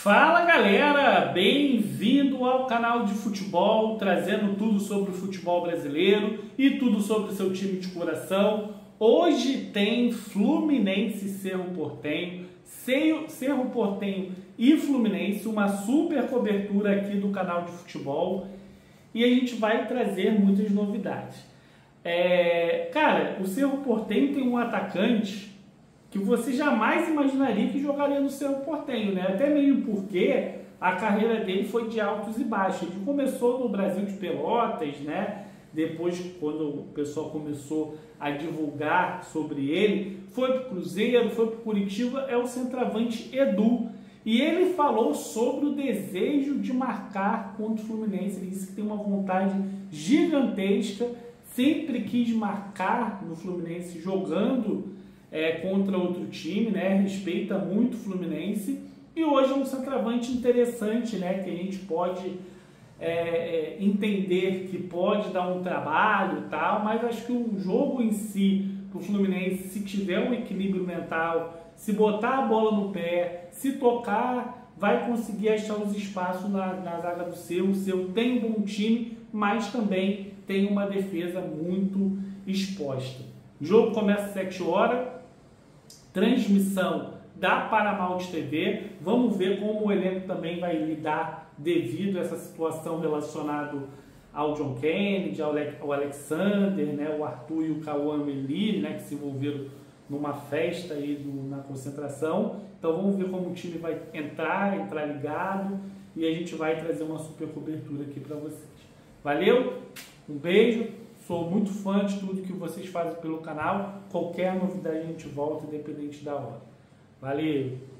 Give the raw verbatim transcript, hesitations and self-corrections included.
Fala galera, bem-vindo ao canal de futebol, trazendo tudo sobre o futebol brasileiro e tudo sobre o seu time de coração. Hoje tem Fluminense e Cerro Porteño, Cerro Porteño e Fluminense, uma super cobertura aqui do canal de futebol e a gente vai trazer muitas novidades. É, cara, o Cerro Porteño tem um atacante que você jamais imaginaria que jogaria no Cerro Porteño, né? Até mesmo porque a carreira dele foi de altos e baixos. Ele começou no Brasil de Pelotas, né? Depois, quando o pessoal começou a divulgar sobre ele, foi para o Cruzeiro, foi para o Curitiba, é o centroavante Edu. E ele falou sobre o desejo de marcar contra o Fluminense. Ele disse que tem uma vontade gigantesca, sempre quis marcar no Fluminense jogando É, contra outro time, né? Respeita muito o Fluminense e hoje é um centroavante interessante, né? Que a gente pode é, é, entender que pode dar um trabalho e tal, mas acho que o jogo em si para o Fluminense, se tiver um equilíbrio mental, se botar a bola no pé, se tocar, vai conseguir achar os espaços na, na zaga do Cerro. O Cerro tem um bom time, mas também tem uma defesa muito exposta. O jogo começa às sete horas. Transmissão da Paramount T V. Vamos ver como o elenco também vai lidar devido a essa situação relacionada ao John Kennedy, ao Alexander, né, o Arthur e o Cauã Melir, né, que se envolveram numa festa aí do, na concentração. Então vamos ver como o time vai entrar, entrar ligado e a gente vai trazer uma super cobertura aqui para vocês. Valeu, um beijo. Sou muito fã de tudo que vocês fazem pelo canal. Qualquer novidade a gente volta, independente da hora. Valeu!